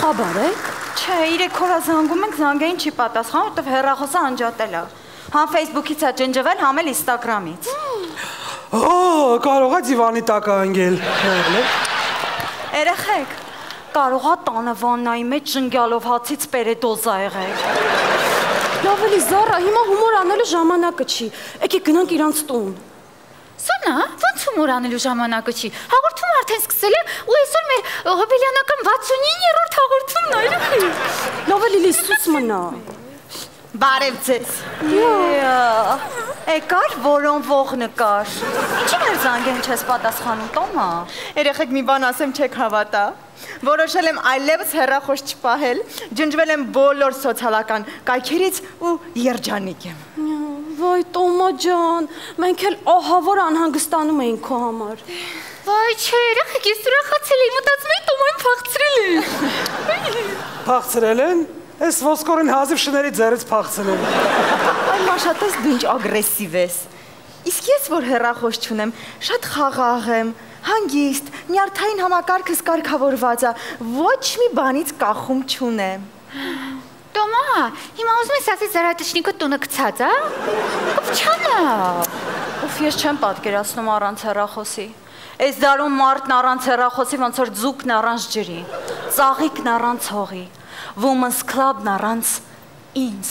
Խաբար եք։ Չէ, 3 օր զանգում ենք, զանգային չի պատասխանում, որտեվ հեռախոսը անջատել է։ Համ Facebook-ից է ջնջվել, համ էլ Instagram-ից։ Կարող է դիվանի տակ անգել։ Երեխեք, կարող է տանը վաննայի մեջ ժնգյալով հացից պերեդոզա եղել։ Լավ էլի Զարա, հիմա հումոր անելու ժամանակը չի։ Եկեք գնանք իրանց տուն։ Սոնա, ոնց հումոր անելու ժամանակը չի։ Հաղորդումը արդեն սկսել է ու այսօր մեր հոբելյանական 69-րդ հաղորդումն է, երեխեք։ Լավ էլի լիսուց մնա։ Բարև ձեզ։ Եկար որոնվող նկար։ Ինչի մեր զանգեն չես պատասխանում, Տոմա։ Երեխեք մի բան ասեմ, չեք հավատա։ Որոշել եմ այլևս հեռախոս չպահել, ջնջվել եմ բոլոր սոցիալական կայքերից ու երջանիկ եմ։ Վայ Տոմա ջան, մենք էլ ահա որ անհանգստանում էինք քո համար։ Վայ, չէ, երեխեք, ես ուրախացել եմ, մտածում եմ Տոմային փախցրել են։ Փախցրել են։ Այս ոսկորին հազիվ շների ձեռից փախցել են։ Այ մաշատես դու ինչ ագրեսիվ ես։ Իսկ ես որ հեռախոս չունեմ, շատ խաղաղ եմ, հանգիստ, նյարդային համակարգս կարգավորված է, ոչ մի բանից կախում չունեմ։ Տոմա, հիմա ուզում ես ասես զարատչնիկը տունը գցած, ա? Կպչանա։ Ուֆ, ես չեմ պատկերացնում առանց հեռախոսի։ Այս դարում մարդն առանց հեռախոսի ոնց որ ձուկն առանց ջրի, ծաղիկն առանց հողի, Women's Club-ն առանց ինձ։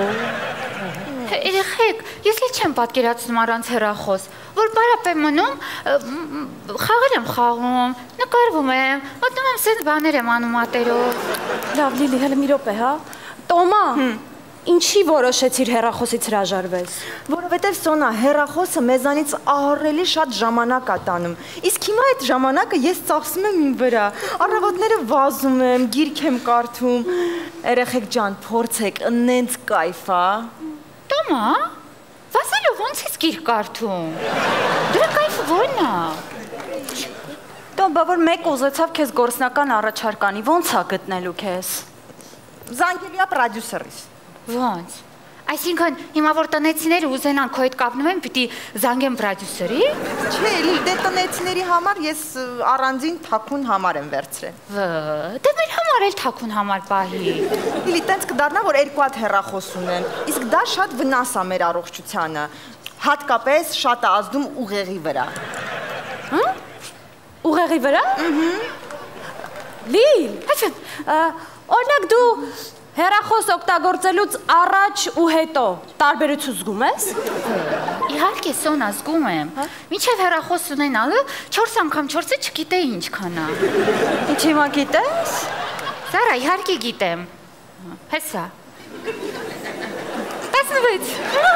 Երեխեք, ես էլ չեմ պատկերացնում առանց հեռախոս, որ բարապ եմ մնում, խաղեր եմ խաղում, նկարվում եմ, մտնում եմ սենց բաներ եմ անում ատերով։ Լավ, Լիլի, հələ մի րոպե, հա։ Տոմա, ինչի որոշեցիր հեռախոսից հրաժարվես։ Որովհետև Սոնա, հեռախոսը մեզանից ահռելի շատ ժամանակ է տանում։ Իսկ հիմա այդ ժամանակը ես ծախսում եմ իմ վրա։ Առավոտները վազում եմ, գիրք եմ կարդում։ Երեխեք ջան, փորձեք, նենց կայֆ է։ Տոմա, վազելով ոնց ես գիրք կարդում։ Դրա կայֆը ո՞րն է։ Տոմա, որ մեկ ուզեցավ քեզ գործնական առաջարկ անի, ո՞նց է գտնելու քեզ։ Զանգելի է պրոդյուսերից։ Ոնց։ Այսինքն հիմա որ տնեցիները ուզենան քո հետ կապնում են, պիտի զանգեն պրոդյուսերի։ Չէ, դե տնեցիների համար ես առանձին թաքուն համար եմ վերցրել։ Դե մեր համար էլ թաքուն համար պահի։ Իլի տենց կդառնա, որ երկու հատ հեռախոս ունեն։ Իսկ դա շատ վնաս է մեր առողջությանը։ Հատկապես շատ է ազդում ուղեղի վրա։ Հա՞։ Ուղեղի վրա։ Լիլ, օրինակ դու հեռախոս օգտագործելուց առաջ ու հետո տարբերություն զգում ես։ Իհարկե Սոնա, զգում եմ։ Մինչև հեռախոս ունենալը 4 անգամ 4-ը չգիտեի ինչքան է։ Ինչ հիմա գիտես։ Զարա, իհարկե գիտեմ։ Հեսա։ 16։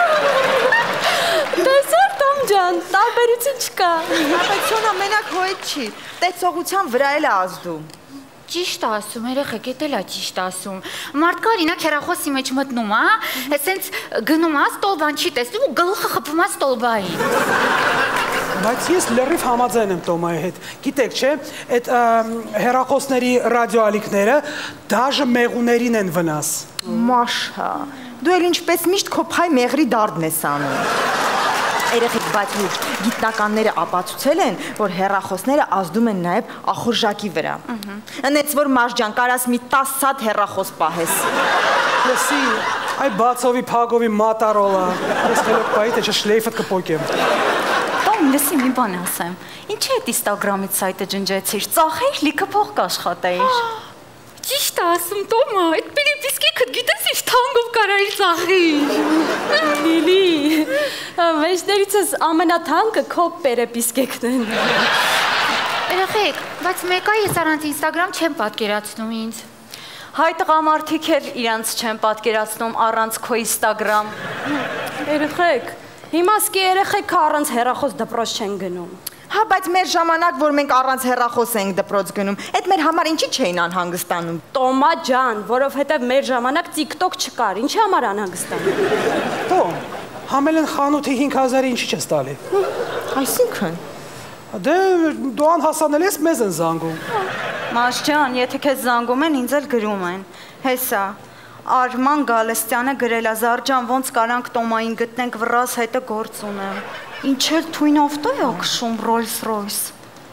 Տեսար Տոմ ջան, տարբերություն չկա։ Բայց Սոնա մենակ հո այդ չի, տեսողության վրա էլ է ազդում։ Ճիշտ ասում, երեխեք, էդ էլ է ճիշտ ասում։ Մարդկա օրինակ հեռախոսի մեջ մտնում, հա, այսենց գնում է, ստոլբան չի տեսնում ու գլուխը խփում է ստոլբային։ Բայց ես լրիվ համաձայն եմ Տոմայի հետ։ Գիտեք, չէ, այդ հեռախոսների ռադիոալիքները դաժե մեղուներին են վնաս։ Մաշա, դու էլ ինչպես միշտ քո փայ մեղրի դարդն ես անում։ Երեխեք, բայց լուրջ, գիտնականները ապացուցել են, որ հեռախոսները ազդում են նաև ախորժակի վրա։ Ընեց որ Մաշ ջան, կարաս մի 10 հատ հեռախոս պահես։ Լսի, այ բացովի փագովի մատարոլա։ Ես խելոք պայի, թե շլեյֆդ կպոկեմ։ Տոմ, լսի մի բան ասեմ։ Ինչի այդ Instagram-ից սայթը ջնջեցիր, ծախեիր, լիքը փող կաշխատեիր։ Ճիշտ ասում, Տոմա, այդ պիսկեքդ գիտես ինչ թանկով կարայիր ծախեիր։ Լիլի, մեջներիցս ամենաթանկը քո պերեպիսկեքն են։ Երեխեք, բայց մեկա ես առանց Instagram չեմ պատկերացնում ինձ։ Հայ տղամարդիկ էլ իրանց չեն պատկերացնում առանց քո Instagram։ Երեխեք, հիմա սկի երեխեքը առանց հեռախոս դպրոց չեն գնում։ Հա, բայց մեր ժամանակ, որ մենք առանց հեռախոս ենք դպրոց գնում, այդ մեր համար ինչի չէին անհանգստանում։ Տոմա ջան, որովհետև մեր ժամանակ TikTok չկար, ինչի համար անհանգստանում։ Տոմ, համել են խանութի 5000-ը ինչի չես տալի։ Այսինքն։ Դե դու անհասանել ես, մեզ են զանգում։ Մաշ ջան, եթե քեզ զանգում են, ինձ էլ գրում են։ Հեսա, Արման Գալստյանը գրել է, Զարջան, ոնց կարանք Տոմային գտնենք, վռաս հետը գործ ունեմ։ Ինչ էլ թույն ավտո է ակշում, Rolls Royce։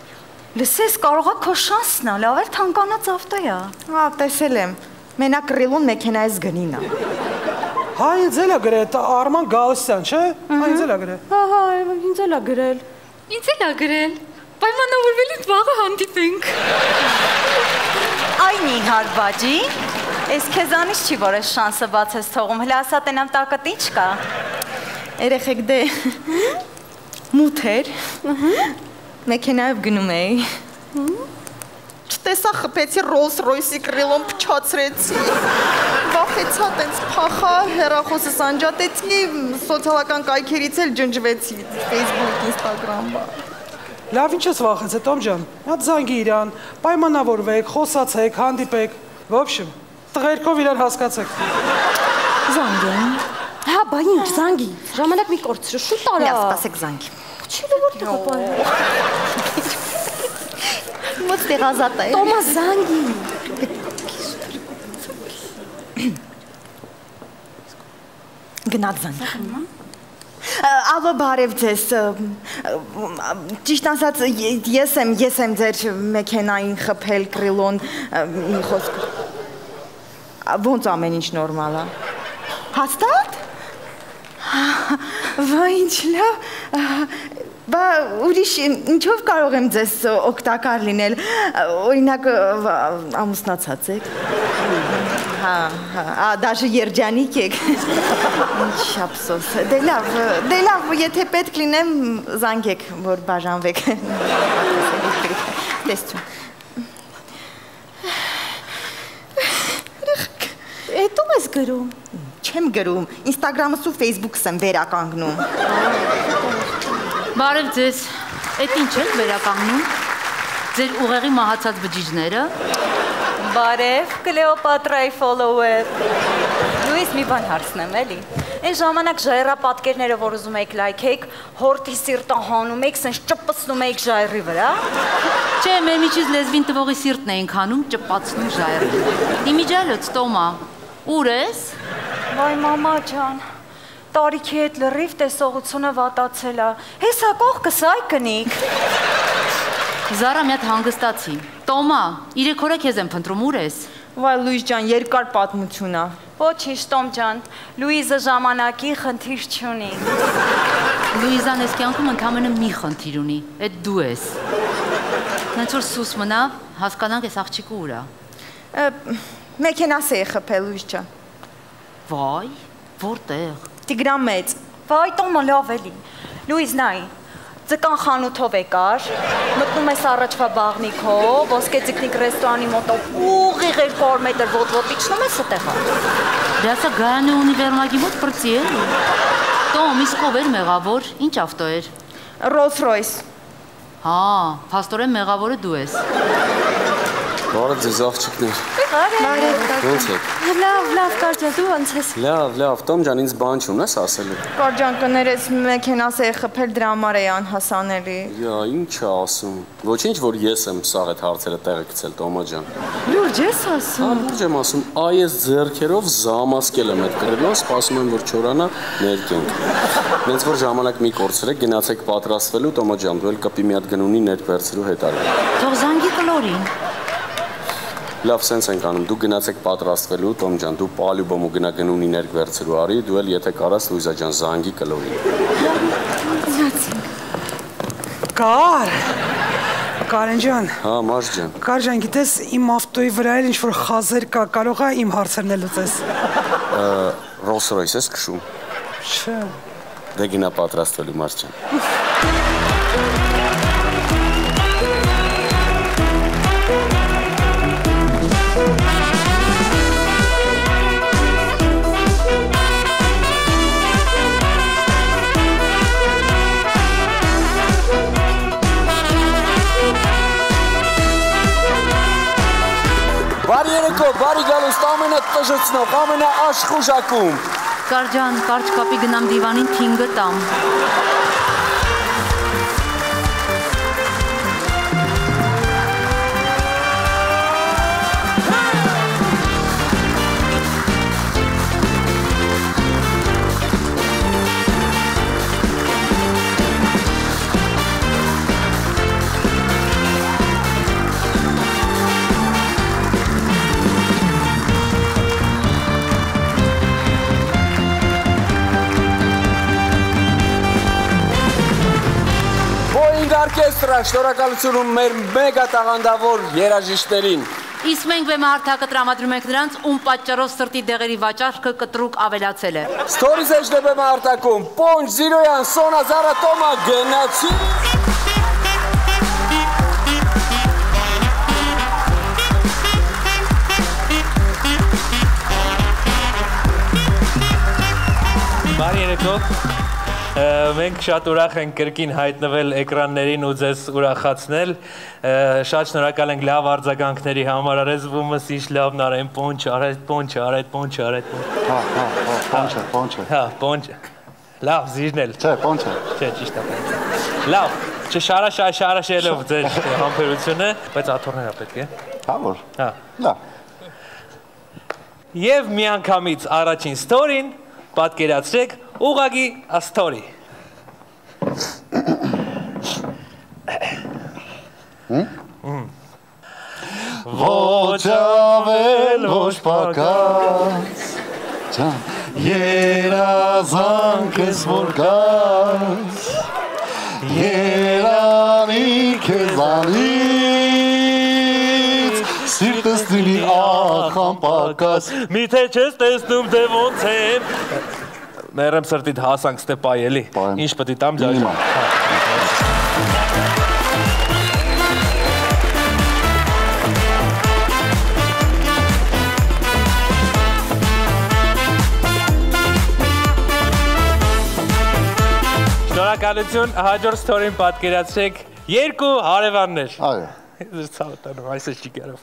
Լսես, կարողա քո շանսն ա, լավ էր թանկանած ավտոյա։ Հա, տեսել եմ։ Մենակ կռիլուն մեքենայից գնին ա։ Հա, ինձ էլ ա գրել, Արման Գալստյան, չէ՞։ Հա, ինձ էլ ա գրել։ Հա, ինձ էլ ա գրել։ Ինձ էլ ա գրել։ Պայմանավորվելից վաղը հանդիպենք։ Այ Նիհար բաջի, ես քեզանից չի որ ես շանսը բաց ես թողում, հլա ասա տենամ տակը ինչ կա։ Երեխեք դե մութ էր, մեքենայով գնում էի, չտեսա խպեցի Rolls Royce-ի կռիլոն փչացրեցի, վախեցա տենց փախա, հեռախոսս անջատեցի, սոցիալական կայքերից էլ ջնջվեցի, Facebook, Instagram, բա։ Լավ, ինչ ես վախեցել, Տոմ ջան, հատ զանգի իրան, պայմանավորվեք, խոսացեք, հանդիպեք, ոբշեմ, տղերքով իրար հասկացեք։ Զանգեմ։ Հա, բա ինչ, զանգի, ժամանակ մի կորցրու, շուտ արա։ Լավ, սպասեք զանգի։ Չի որտեղ է պարը։ Մոտ տեղազատ է։ Տոմա զանգի։ Գնաց զանգի։ Ալո, բարև ձեզ, ճիշտ ասած, ես եմ ձեր մեքենային խփել կռիլոն մի խոսք, ոնց ամեն ինչ նորմալ է, հաստատ, վա ինչ լավ, բա ուրիշ ինչով կարող եմ ձեզ օգտակար լինել, օրինակ ամուսնացած եք, դաժը երջանիկ եք, ինչ ափսոս, դե լավ, եթե պետք լինեմ զանգեք, որ բաժանվեք, տեսություն։ Էտում ես գրում։ Չեմ գրում, Instagram-ս ու Facebook-ս եմ վերականգնում։ Բարև ձեզ, էդ ինչ եք վերականգնում, ձեր ուղեղի մահացած բջիջները։ Բարև, Կլեոպատրայի follower։ Լուիս մի բան հարցնեմ, էլի։ Այն ժամանակ ժայռապատկերները, որ ուզում եք լայքեիք, հորտի սիրտը հանում եք, սենց ճպցնում եք ժայռի վրա։ Չէ, մեր միջից լեզվին տվողի սիրտն էինք հանում, ճպացնում ժայռի։ Իմիջալոց, Տոմա, ուր ես։ Վայ մամա ջան, տարիքի հետ լրիվ տեսողությունը վատացել է, հեսա կողքս այ կնիք։ Զարա մի հատ հանգստացի։ Տոմա, 3 օր է քեզ եմ փնտրում, ուր ես։ Վայ Լուիս ջան, երկար պատմություն է։ Ոչինչ Տոմ ջան, Լուիզը ժամանակի խնդիր չունի։ Լուիզան այս կյանքում ընդամենը մի խնդիր ունի, այդ դու ես։ Հենց որ սուս մնա, հասկանանք այս աղջիկը ուր է։ Մեքենաս էի խփել Լուիս ջան։ Վայ, որտեղ։ Տիգրան մեծ։ Վայ Տոմը լավ էլի։ Լուիս նայ, ձկան խանութով եկար, մտնում ես առաջվա բաղնիքով, ոսկե ձկնիկ ռեստորանի մոտով ուղիղ 200 մետր ոտ-ոտ իջնում ես այդտեղա։ Դասա Գայանի ունիվերմագի մոտ պրծի էլի։ Տոմ, իսկ ով էր մեղավոր, ինչ ավտո էր։ Rolls Royce։ Հա, փաստորեն մեղավորը դու ես։ Բարև ձեզ աղջիկներ։ Ոնց եք։ Լավ, Կարջան, դու ոնց ես։ Լավ, Տոմ ջան, ինձ բան չունես ասելու։ Կարջան կներես մեքենաս էի խփել, դրա համար էի անհասանելի։ Յա, ինչ է ասում։ Ոչինչ, որ ես եմ սաղ այդ հարցերը տեղը գցել, Տոմա ջան։ Լուրջ ես ասում։ Հա, լուրջ եմ ասում, այս ձեռքերով զամասկել եմ այդ կռիլոն, սպասում եմ, որ չորանա ներկենք։ Նենց որ ժամանակ մի կորցրեք, գնացեք պատրաստվելու, Տոմա ջան, դու էլ կպի մի հատ գնունի ներք վերցրու հետ արի։ Թող զանգի կլորին։ Լավ, սենց ենք անում, դու գնացեք պատրաստվելու, Տոմ ջան, դու պալյուբոմ ու գնա գնունի ներք վերցրու արի, դու էլ եթե կարաս Լուիզա ջան զանգի կլորի։ Կարեն ջան։ Հա, Մաշ ջան։ Կար ջան, գիտես, իմ ավտոյի վրա էլ ինչ-որ խազեր կա, կարող է իմ հարցերն էլ լուծես։ Rolls Royce ես քշում։ Չէ։ Դե գնա պատրաստվելու, Մաշ ջան։ Բարի երեկո, բարի գալուստ, ամենա տժեցնող, ամենա աշխուժակում։ Կարջան, կարճ կապի գնամ դիվանին թինգը տամ։ շնորհակալ, շնորհակալություն մեր մեգա տաղանդավոր երաժիշտերին։ Իսկ մենք բեմահարթակը տրամադրում ենք նրանց, ում պատճառով սրտի դեղերի վաճառքը կտրուկ ավելացել է։ Ստորից էջն է բեմահարթակում, Պոնչ Զիրոյան, Սոնա Զարատոմա, գնացի։ Բարի երեկո, մենք շատ ուրախ ենք կրկին հայտնվել էկրաններին ու ձեզ ուրախացնել, շատ շնորհակալ ենք լավ արձագանքների համար, արեզվումս ինչ լավն արեն, Պոնչ, արետ, Պոնչ, արետ, Պոնչ, արետ, Պոնչ է։ Պոնչ, լավ, զիրնել։ Չէ, Պոնչ է։ Չէ, ճիշտ է։ Լավ, չշարաշելով ձեր համբերությունը, բայց աթոռները պետք է։ Հա, որ։ Հա։ Լավ։ Եվ միանգամից առաջին ստորին պատկերացրեք ուղղակի աստորի։ Ոչ ավել, ոչ պակաս, երազանք ես որ կաս, երանի քեզանից, սիրտս դինի ախան պակաս։ Միթե չես տեսնում դե ոնց եմ։ Մերեմ սրտիդ հասանք ստեպայ էլի։ Ինչ պետք է տամ ջայրը։ Շնորհակալություն, հաջորդ ստորին պատկերացրեք երկու հարևաններ։ Այո։ Ձեր ցավը տանում, այսպես չի կարով։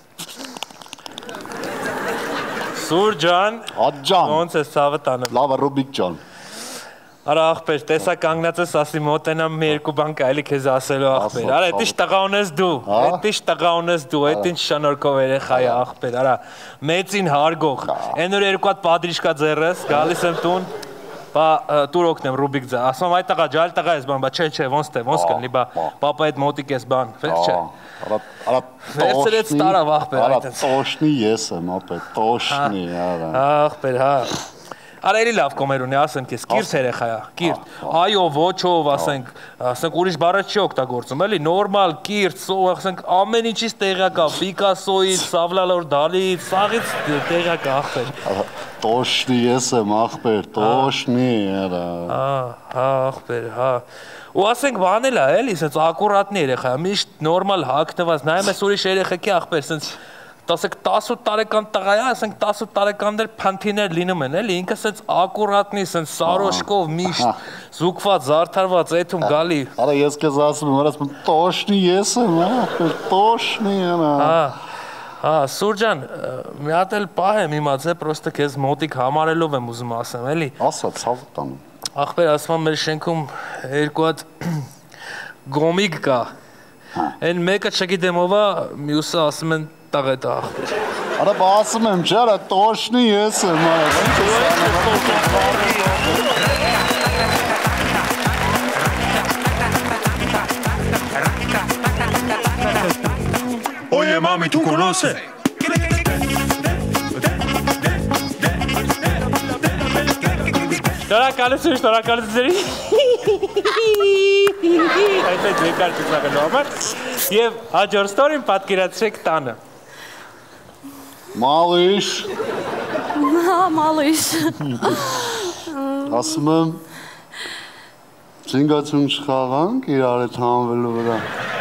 Սուր ջան, Աջան, ոնց ես ցավը տանում։ լավ է Ռուբիկ ջան։ Արա ախպեր, տեսա կանգնած ես ասի մոտենամ մի երկու բան կարելի քեզ ասելու ախպեր։ Արա, այդ ինչ տղա ունես դու, այդ ինչ տղա ունես դու, այդ ինչ շնորհքով երեխա է ախպեր։ Արա, մեծին հարգող։ Այն որ երկու հատ պատրիշկա ձեռս, գալիս եմ տուն, բա տուր օգնեմ Ռուբիկ ձա։ Ասում այդ տղա, ջալ տղա ես բան, բա չէ, ոնց կլինի, բա պապա այդ մոտիկ ես բան, վերջ չէ։ Արա Վերցրեց տարավ ախպեր Արա այդպես։ տոշնի ես եմ, ապե, տոշնի, արա։ Ախպեր, հա։ Արա էլի լավ կոմեր ունի, ասեմ քեզ, կիրթ երեխա է, կիրթ։ Այո, ոչով, ասենք ուրիշ բառը չի օգտագործում, էլի նորմալ, կիրթ, ասենք ամեն ինչից տեղյակ է, Պիկասոից, Սավլալոր Դալից, սաղից տեղյակ է ախպեր։ Տոշնի ես եմ, ախպեր, տոշնի, արա։ Հա, ախպեր, հա։ Ու ասենք բանել է, էլի, սենց ակուրատնի երեխա է, միշտ նորմալ հագնված, նայում ես ուրիշ երեխեքի ախպեր, սենց ասենք 18 տարեկան տղա է, ասենք 18 տարեկաններ փանթիներ լինում են, էլի, ինքը սենց ակուրատնի, սենց սարոշկով միշտ զուգված, զարդարված, այդում գալի։ Արա ես քեզ ասում եմ, ասում տոշնի ես եմ, ախպեր, տոշնի, արա։ Հա, Սուր ջան, մի հատ էլ պահ եմ իմացել, պրոստը քեզ մոտիկ համարելով եմ ուզում ասեմ, էլի։ Ասա, ցավ տանում։ Ախպեր, ասում եմ մեր շենքում երկու հատ գոմիկ կա։ Այն մեկը չգիտեմ ով է, մյուսը ասում են տաղետ է ախպեր։ Արա բա ասում եմ, չէ, արա տոշնի ես եմ, արա։ Oye mami, ¿tú conoces? Շնորհակալություն։ Այսպես երկար ծաղկալու համար։ Եվ հաջորդ ստորին պատկերացրեք տանը։ Մալիշ։ Հա, մալիշ։ Ասում եմ, զինգացուն չխաղանք իրար հետ հանվելու վրա։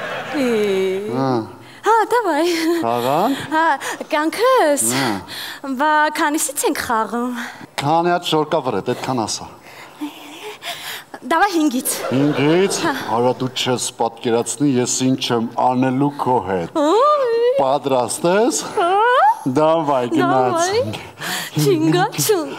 Հա, դավայ։ Խաղանք։ Հա, կանքս։ Բա քանիսից ենք խաղում։ Քանի հատ շորկա վրետ, այդքան ասա։ Դավայ 5-ից։ 5-ից, արա դու չես պատկերացնի, ես ինչ եմ անելու քո հետ։ Պատրաստ ես։ Դավայ գնացինք։ Չինգաչունգ։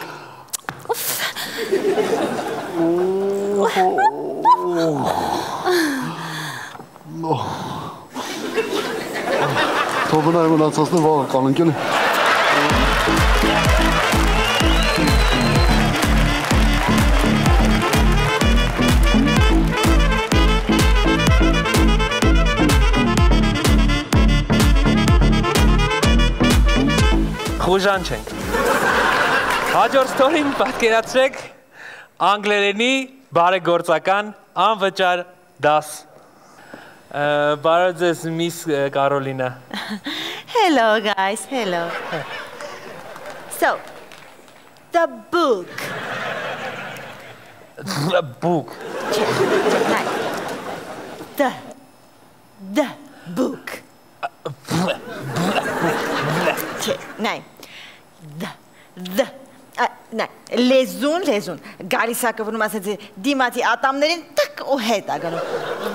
Թողնայ մնացածն վաղը կանենք էլի։ Խուժան չենք։ Հաջորդ ստորին պատկերացրեք անգլերենի բարեգործական անվճար դաս։ Բարև ձեզ, Miss Կարոլինա։ Hello guys, hello. So, the book. The book. The book. Nein. Nein, լեզուն, գալիս է կվնում ասեցի դիմացի ատամներին տկ ու հետ է գնում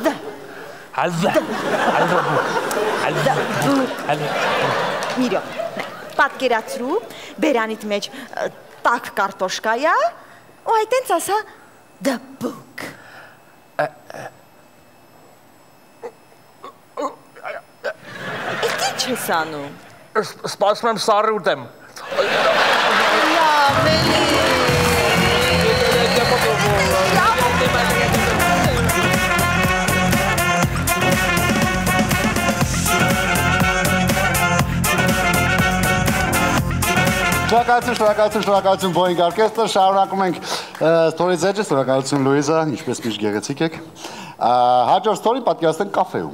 Միրո, պատկերացրու, բերանիդ մեջ տակ կարտոշկա է ու այտենց ասա the book Ետի չես անում Սպասում եմ սարի ուտեմ Շնորհակալություն Boeing Orchestra, շարունակում ենք ստորից էջը, շնորհակալություն Լուիզա, ինչպես միշտ գեղեցիկ եք։ Հաջորդ ստորին պատկերացնենք կաֆեում։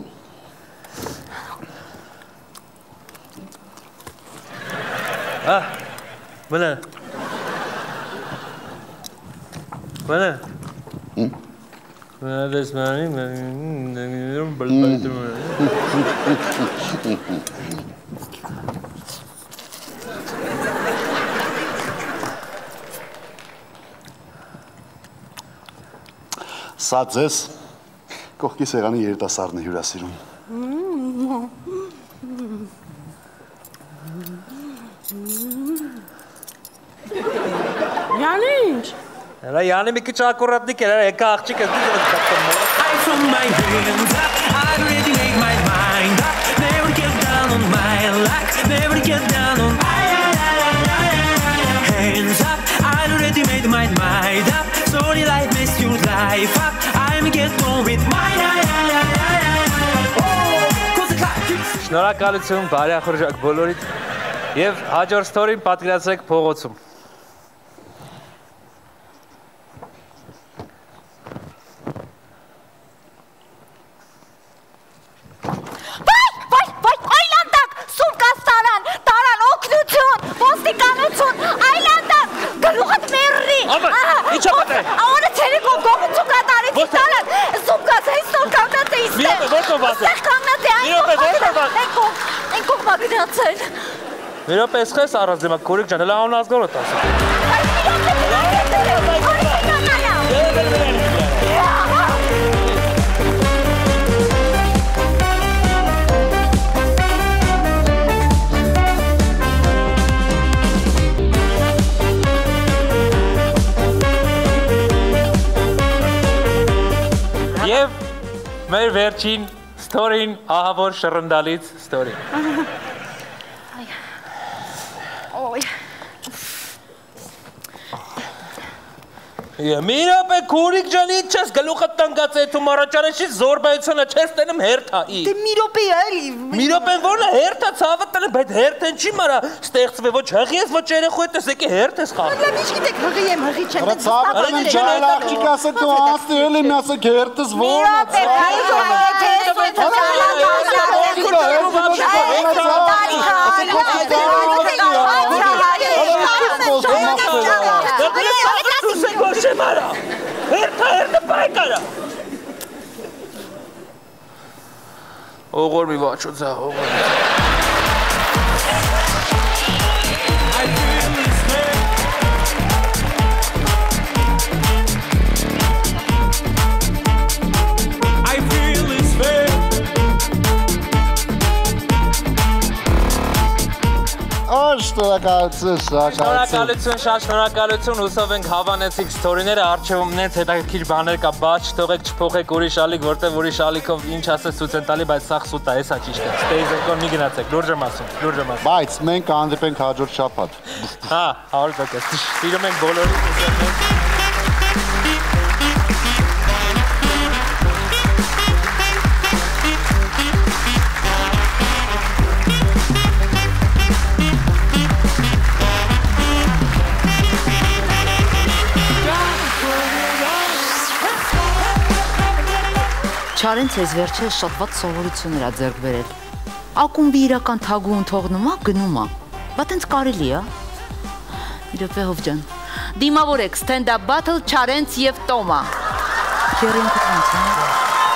Բնը։ Դες մանի, Սա ձեզ կողքի սեղանի երիտասարդն է հյուրասիրում։ Յանի ինչ։ Հələ Յանի մի քիչ ակուրատնիկ էր, եկա աղջիկ ես դու I from my hands up, I already made my mind up. Never get down on my luck, never get down on hands up, I already made my mind up. Sorry life messed your life up. I'm get on with mine. Շնորհակալություն, բարեխորժակ բոլորիդ եւ հաջորդ ստորին պատկերացրեք փողոցում։ Մի րոպե ես առած դեմա քորիկ ջան, հələ անուն ազգորը տաս։ Եվ մեր վերջին ստորին ահավոր շռնդալից ստորին։ Մի րոպե քուրիկ ջան, ինչ ես գլուխդ տանգած է դու առաջարեշի զորբայությունը չես տենում հերթայի։ Դե մի րոպե էլի։ Մի րոպեն որն է հերթա ցավը տանը, բայց հերթեն չի մարա ստեղծվե ոչ հղի ես ոչ երեխու հետ ես եկի հերթ ես խաղ։ Լավ ինչ գիտեք հղի եմ հղի չեմ։ Արա ցավը ինչ աղջիկ ասեք դու ասի էլի մի ասեք հերթս որն Օղոր մի վաչո ձա, օղոր մի Շնորհակալություն, շատ շնորհակալություն, հուսով ենք հավանեցիք ստորիները, առջևում նենց հետաքրքիր բաներ կա, բաց չթողեք, չփոխեք ուրիշ ալիք, որտեղ ուրիշ ալիքով ինչ ասես ցույց են տալի, բայց սա սուտ է, էսա ճիշտ է։ Ստեյզենկոն մի գնացեք, լուրջ եմ ասում։ Բայց մենք կհանդիպենք հաջորդ շաբաթ։ Հա, 100%։ Սիրում ենք բոլորին։ Չարենց ես վերջերս շատ ված սովորություններ ա ձեռք բերել։ Ակումբի իրական թագուհուն թողնում ա, գնում ա։ Բա տենց կարելի ա։ Իրոպեհով ջան։ Դիմավորեք stand-up battle Չարենց եւ Տոմա։ Քերեն կտանց։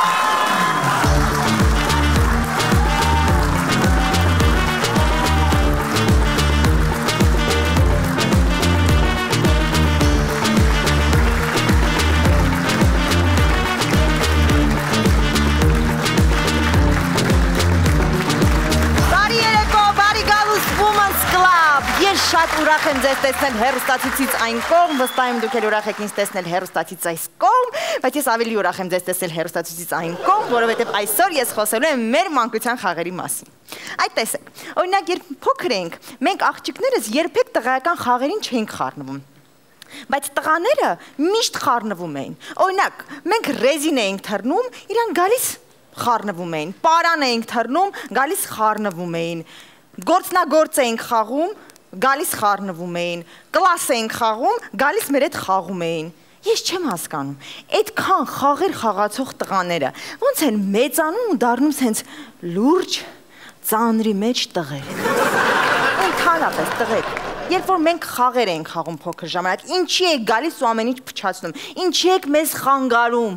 Շատ ուրախ եմ ձեզ տեսնել հեռուստացույցից այն կողմ, վստահ եմ դուք էլ ուրախ եք ինձ տեսնել հեռուստացույցից այս կողմ, բայց ես ավելի ուրախ եմ ձեզ տեսնել հեռուստացույցից այն կողմ, որովհետև այսօր ես խոսելու եմ մեր մանկության խաղերի մասին։ Այդ տեսեք, օրինակ երբ փոքր էինք, մենք աղջիկներս երբեք տղայական խաղերին չէինք խառնվում։ Բայց տղաները միշտ խառնվում էին։ Օրինակ, մենք ռեզին էինք թռնում, իրան գալիս խառնվում էին, պարան էինք թռնում, գալիս խառնվում էին, գործնագործ էինք խաղում, գալիս խառնվում էին, կլաս էինք խաղում, գալիս մեր հետ խաղում էին։ Ես չեմ հասկանում, այդքան խաղեր խաղացող տղաները ոնց են մեծանում ու դառնում սենց լուրջ, ծանրի մեջ տղեր։ Ընդհանրապես տղեկ, երբ որ մենք խաղեր էինք խաղում փոքր ժամանակ, ինչի եք գալիս ու ամեն ինչ փչացնում, ինչի եք մեզ խանգարում։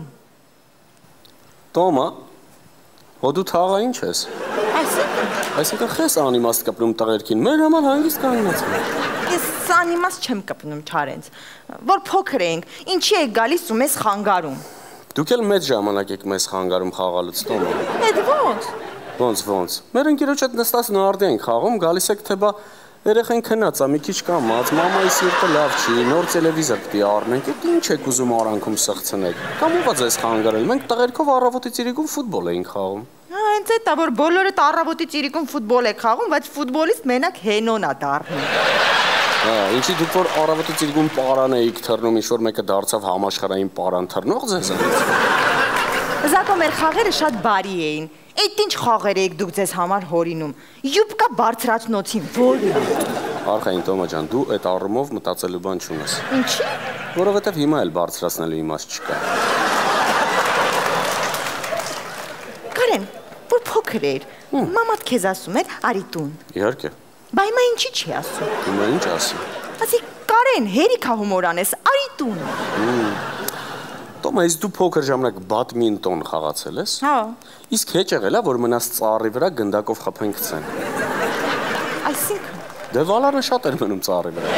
Տոմա, հո դու թաղա ինչ ես։ Այսինքն խես անիմաստ կպնում տղերքին, մեր համար հանգիստ կանգնացվում։ Ես անիմաստ չեմ կպնում Չարենց, որ փոքր էինք, ինչի եք գալիս ու մեզ խանգարում։ Դուք էլ մեծ ժամանակ եք մեզ խանգարում խաղալուց, Տոմա։ Էդ ո՞նց։ Ոնց։ Մեր ընկերոջ հետ նստած նարդի ենք խաղում, գալիս եք թե բա երեխեն քնած է, մի քիչ կամած, մամայի սիրտը լավ չի, նոր տելևիզոր պիտի առնենք, այդ ինչ եք ուզում արանքում սղցնեք։ Կամ ով է ձեզ խանգարել։ Մենք տղերքով առավոտի ծիրիկում ֆուտբոլ էինք խաղում։ Հենց այդ է, որ բոլորը առավոտի ծիրիկում ֆուտբոլ եք խաղում, բայց ֆուտբոլիստ մենակ Հենոն է դառնում։ Ինչի դուք որ առավոտի ծիրիկում պարան էիք թռնում, ինչ որ մեկը դարձավ համաշխարհային պարան թռնող ձեզանից։ Զակո մեր խաղերը շատ բարի էին։ Այդ ինչ խաղեր եք դուք ձեզ համար հորինում։ Յուբկա բարձրացնոցին ո՞րն է։ Արխային Տոմա ջան, դու այդ առումով մտածելու բան չունես։ Ինչի՞։ Որովհետև հիմա էլ բարձրացնելու իմաստ չկա։ Կարեն, որ փոքր էր, մամադ քեզ ասում էր արի տուն։ Իհարկե։ Բա հիմա ինչի՞ չի ասում։ Հիմա ինչ ասի։ Ասի Կարեն, հերիքա հումոր անես, արի տուն։ Տոմա, իսկ դու փոքր ժամանակ բադմինտոն խաղացել ես։ Հա։ Իսկ հեչ եղել է, որ մնաս ծառի վրա գնդակով խփենք ցեն։ Այսինքն։ Դե վալարը շատ էր մնում ծառի վրա։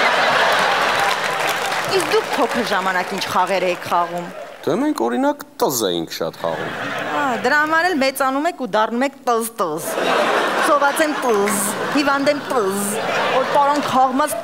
Իսկ դուք փոքր ժամանակ ինչ խաղեր եք խաղում։ Դե մենք օրինակ տզ էինք շատ խաղում։ Դրա համար էլ մեծանում եք ու դառնում եք տզ։ Սոված եմ տզ, հիվանդ եմ տզ, որ պարան խաղմած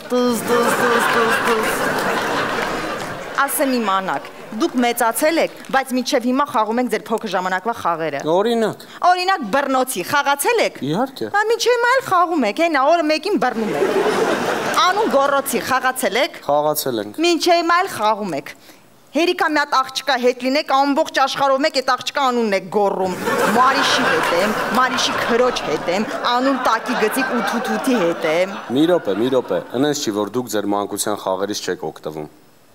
տզ։ Ասեմ իմանաք, դուք մեծացել եք, բայց մինչև հիմա խաղում եք ձեր փոքր ժամանակվա խաղերը։ Օրինակ բռնոցի խաղացել եք։ Իհարկե։ Մինչև հիմա էլ խաղում եք, հենա օրը մեկին բռնում եք։ Անուն գոռոցի խաղացել եք։ Խաղացել ենք։ Մինչև հիմա էլ խաղում եք։ Հերիքա մի հատ աղջկա հետ լինեք, ամբողջ աշխարհով մեկ այդ աղջկա անունն եք գոռում։ Մարիշի հետ եմ, Մարիշի քրոջ հետ եմ, անուն տակի գծիկ ու թութի հետ եմ։ Մի րոպե, այնպես չի որ դուք ձեր մանկության խաղերից չեք օգտվում։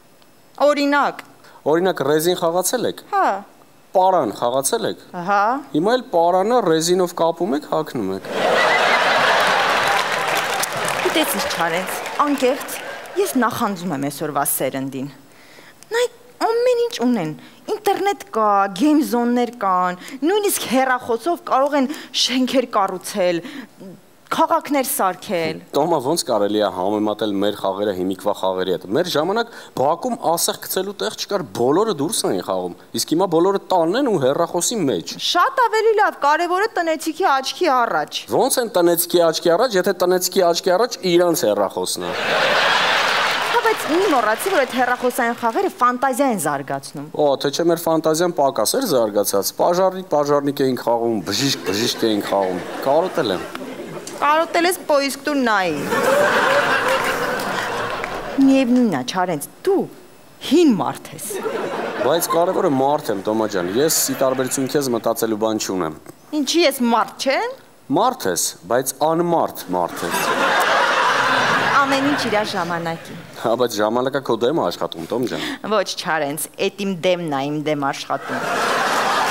Օրինակ ռեզին խաղացել եք։ Հա։ Պարան խաղացել եք։ Հա։ Հիմա էլ պարանը ռեզինով կապում եք, հագնում եք։ Գիտես ինչ Չարենց, անկեղծ, ես նախանձում եմ այսօրվա սերնդին։ Նայ ամեն ինչ ունեն, ինտերնետ կա, գեյմ զոններ կան, նույնիսկ հեռախոսով կարող են շենքեր կառուցել, քաղաքներ սարքել։ Տոմա, ոնց կարելի է համեմատել մեր խաղերը հիմիկվա խաղերի հետ։ Մեր ժամանակ բակում ասեղ գցելու տեղ չկար, բոլորը դուրս էին խաղում։ Իսկ հիմա բոլորը տանն են ու հեռախոսի մեջ։ Շատ ավելի լավ, կարևորը տնեցիքի աչքի առաջ։ Ոնց են տնեցիքի աչքի առաջ, եթե տնեցիքի աչքի առաջ իրանց հեռախոսն է։ Բայց մի մոռացի, որ այդ հեռախոսային խաղերը ֆանտազիա են զարգացնում։ Թե չէ մեր ֆանտազիան պակաս էր զարգացած։ Պաժարնիկ էինք խաղում, բժիշկ էինք խաղում։ Կարոտել եմ։ Կարոտել ես պոիսկ դու նայի։ Միևնույնն է, Չարենց, դու հին մարդ ես։ Բայց կարևորը մարդ եմ, Տոմա ջան, ես ի տարբերություն քեզ մտածելու բան չունեմ։ Ինչի ես մարդ չեն։ Մարդ ես, բայց անմարդ մարդ ես։ Ամեն ինչ իր ժամանակին։ Հա, բայց ժամանակը քո դեմ է աշխատում, Տոմ ջան։ Ոչ, Չարենց, էդ իմ դեմն է, իմ դեմ աշխատում։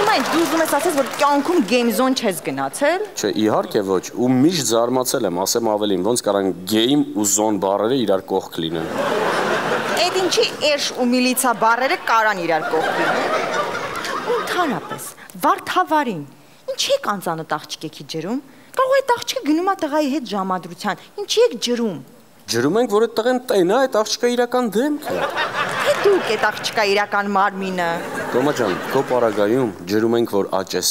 Համայն դու ուզում ես ասես, որ կյանքում game zone չես գնացել։ Չէ, իհարկե ոչ, ու միշտ զարմացել եմ, ասեմ ավելին, ոնց կարան game ու zone բառերը իրար կողք լինեն։ Այդ ինչի էշ ու միլիցա բառերը կարան իրար կողք լինեն։ Ու ընդհանրապես, վարդավարին, ինչի եք անծանոթ աղջիկի ջրում։ Կարող է այդ աղջիկը գնում է տղայի հետ ժամադրության։ Ինչի եք ջրում։ Ջրում ենք, որ այդ տղեն տենա այդ աղջիկա իրական դեմք է։ Թե դուք այդ աղջիկա իրական մարմինը։ Տոմա ջան, քո պարագայում ջրում ենք, որ աճես։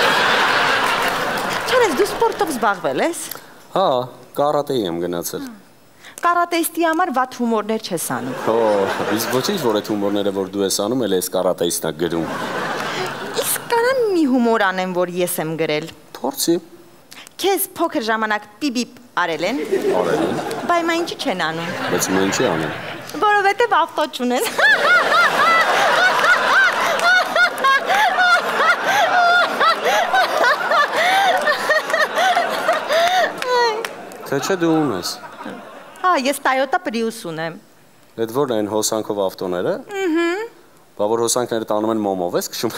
Չարես, դու սպորտով զբաղվել ես։ Հա, կարատեի եմ գնացել։ Կարատեիստի համար վատ հումորներ չես անում։ Հո, իսկ ոչինչ, որ այդ հումորները, որ դու ես անում, էլ ես կարատեիստն ա գրում։ Իսկ կարամ մի հումոր անեմ, որ ես եմ գրել։ Փորձի։ Քեզ փոքր ժամանակ պիպիպ արել են։ Արել են։ Բայց մա ինչի չեն անում։ Բայց մեն չի անում։ Որովհետև ավտո չունես։ Թե չէ դու ունես։ Հա, ես Toyota Prius ունեմ։ Այդ որն են հոսանքով ավտոները։ Բա որ հոսանքները տանում են մոմով ես քշում։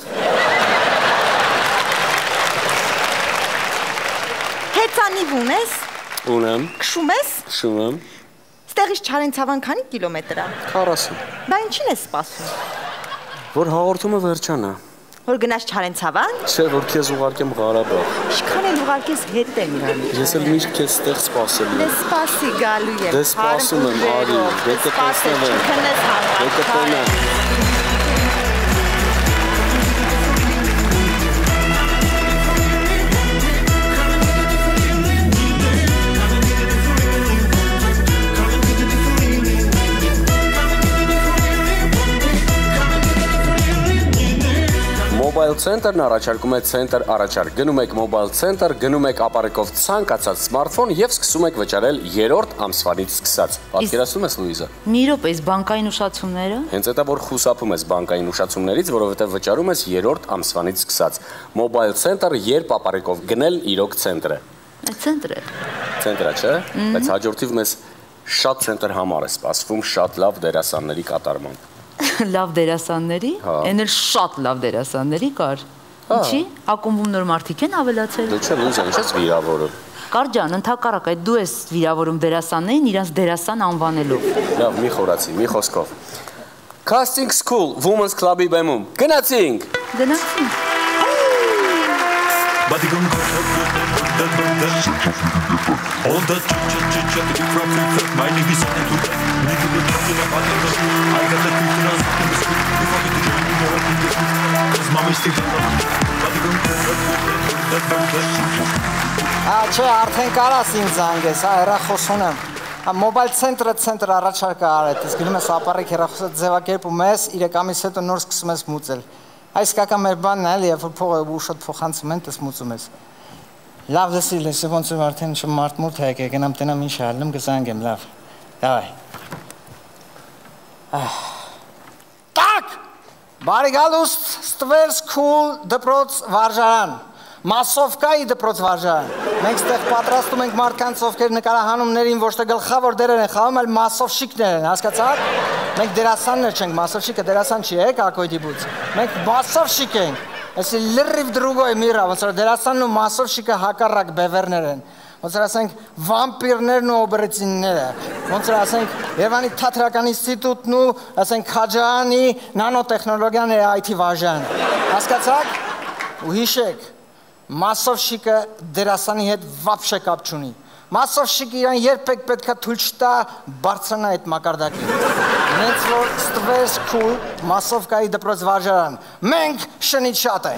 Հեծանիվ ունես։ Ունեմ։ Քշում ես։ Քշում եմ։ Ստեղից Չարենցավան քանի կիլոմետր է։ 40։ Բա ինչին ես սպասում։ Որ հաղորդումը վերջանա։ Որ գնաս Չարենցավան։ Չէ, որ քեզ ուղարկեմ Ղարաբաղ։ Ինչքան էլ ուղարկես հետ եմ իրան։ Ես էլ միշտ քեզ ստեղ սպասելու Դե եմ։ սպասի գալու եմ։ Դե սպասում եմ, արի, դե կտեսնեմ։ Դե կտենեմ։ Mobile Center-ն առաջարկում է Center առաջարկ։ Գնում եք Mobile Center, գնում եք ապարեկով ցանկացած սմարթֆոն եւ սկսում եք վճարել 3-րդ ամսվանից սկսած։ Պատկերացնում ես Լուիզա։ Մի րոպե, այս բանկային ուշացումները։ Հենց դա որ խուսափում ես բանկային ուշացումներից, որովհետեւ վճարում ես 3-րդ ամսվանից սկսած։ Mobile Center երբ ապարեկով գնել իրոք ցենտրը։ Այդ ցենտրը։ Ցենտրը, չէ՞։ Բայց հաջորդիվ մեզ շատ ցենտր համար է սպասվում շատ լավ դերասանների կատարմամբ։ Լավ դերասանների, այն էլ շատ լավ դերասանների կար։ Ինչի՞, ակումբում նոր մարդիկ են ավելացել։ Դե չէ, Լուիզա, ինչ ես վիրավորում։ Կարջան, ընդհակառակ այդ դու ես վիրավորում դերասաններին իրանց դերասան անվանելով։ Լավ, մի խորացի, մի խոսքով։ Casting School Women's Club-ի բեմում։ Գնացինք։ Գնացինք։ Չէ, արդեն կարաս ինձ զանգես, հեռախոս ունեմ։ Mobile Center առաջարկը արել, իսկ գնում ես ապառիկ հեռախոսը ձևակերպում ես, 3 ամիս հետո նոր սկսում ես մուծել։ Այս կակա մեր բանն է, երբ որ փողը ուշոտ փոխանցում են, դες մուծում ես։ Լավ դեսի, լսի ոնց որ արդեն շը մարդ-մուրդ է եկել, գնամ տնամ ինչ ալնում, կզանգեմ, լավ։ Դավայ։ Так! Բարի գալուստ Stver School դպրոց վարժարան։ Մասովկայի դպրոց վարժարան։ Մենք ստեղ պատրաստում ենք մարդկանց, ովքեր նկարահանումներին ոչ թե գլխավոր դերեր են խաղում, այլ մասովշիկներ են, հասկացաք։ Մենք դերասաններ չենք, մասովշիկը դերասան չի, կակոյդի բուց։ Մենք մասովշիկ ենք։ Այսի լրիվ դրուգոյ միրա, ոնց որ դերասանն ու մասովշիկը հակառակ բևերներ են։ Ոնց որ ասենք վամպիրներն ու օբերեցինները։ Ոնց որ ասենք Երևանի թատրական ինստիտուտն ու ասենք Քաջարյանի նանոտեխնոլոգիաների IT վարժան։ Հասկացաք։ Ու հիշեք, մասովշիկը դերասանի հետ վապշե կապ չունի։ Մասովշիկը իրան երբեք պետքա թույլ չտա բարձրանա այդ մակարդակին։ Նենց որ Stver School Մասովկայի դպրոց վարժարան։ Մենք շնից շատ ենք։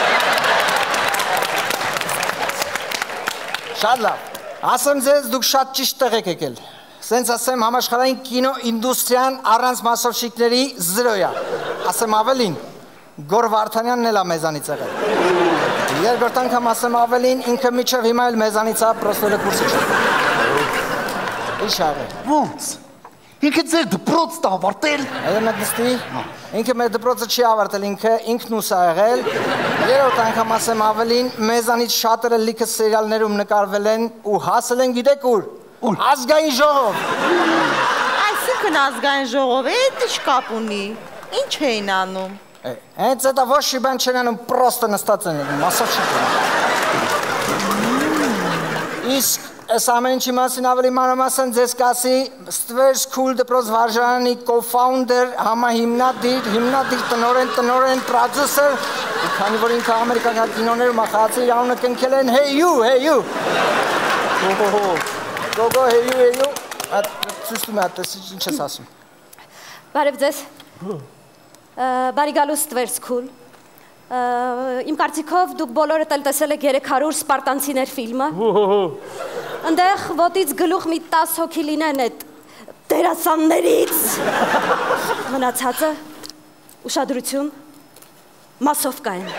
Շատ լավ։ Ասեմ ձեզ, դուք շատ ճիշտ տեղ եք եկել։ Սենց ասեմ, համաշխարհային կինո ինդուստրիան առանց մասովշիկների 0 է։ Ասեմ ավելին, Գոր Վարդանյանն էլ է մեզանից եղել։ Երկրորդ անգամ ասեմ ավելին, ինքը միջև հիմա էլ մեզանից է, պրոստորը կուրսի չէ։ Ինչ արել։ Ոնց։ Ինքը ձեր դպրոցն է ավարտել։ Այո, մտնստի։ Ինքը մեր դպրոցը չի ավարտել, ինքն ուս է եղել։ Երրորդ անգամ ասեմ ավելին, մեզանից շատերը լիքը սերիալներում նկարվել են ու հասել են գիտեք ուր։ Ազգային ժողով։ Այսինքն ազգային ժողովը, այդ ինչ կապ ունի։ Ինչ էին անում։ Հենց դա ոչ մի բան չեն անում, պրոստը նստած են, մասով չի կորում։ Իսկ այս ամեն ինչի մասին ավելի մանրամասն ձեզ կասի Stver School դպրոց վարժարանի co-founder, համահիմնադիր, տնօրեն, producer, քանի որ ինքը ամերիկական կինոներում ախացի իր անունը կնքել են Hey you, Գոգո, hey you, ցույցում է, ինչ ես ասում։ Բարև ձեզ։ Բարի գալուս Stver School։ Իմ կարծիքով դուք բոլորդ էլ տեսել եք 300 Սպարտանցիներ ֆիլմը։ Այնտեղ ոտից գլուխ մի 10 հոգի լինեն այդ դերասաններից։ Մնացածը ուշադրություն մասովկա են։